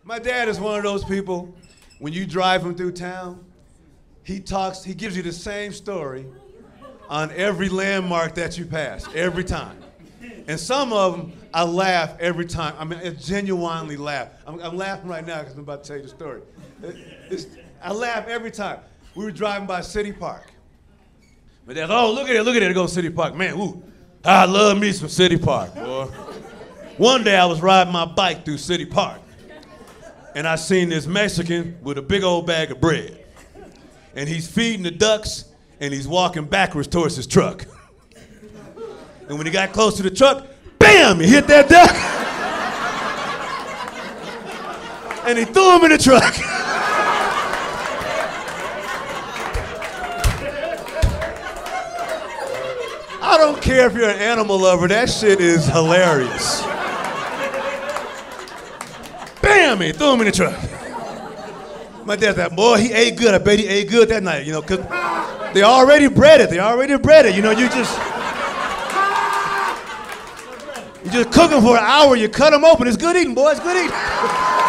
My dad is one of those people, when you drive him through town, he gives you the same story on every landmark that you pass, every time. And some of them, I laugh every time. I mean, I genuinely laugh. I'm laughing right now because I'm about to tell you the story. I laugh every time. We were driving by City Park. My dad, oh, look at it, go City Park. Man, ooh, I love me some City Park, boy. One day I was riding my bike through City Park, and I seen this Mexican with a big old bag of bread. And he's feeding the ducks, and he's walking backwards towards his truck. And when he got close to the truck, bam, he hit that duck. And he threw him in the truck. I don't care if you're an animal lover, that shit is hilarious. Bam, he threw him in the truck. My dad said, boy, he ate good. I bet he ate good that night, you know, because they already bred it. You know, you just cook them for an hour, you cut them open. It's good eating, boy, it's good eating.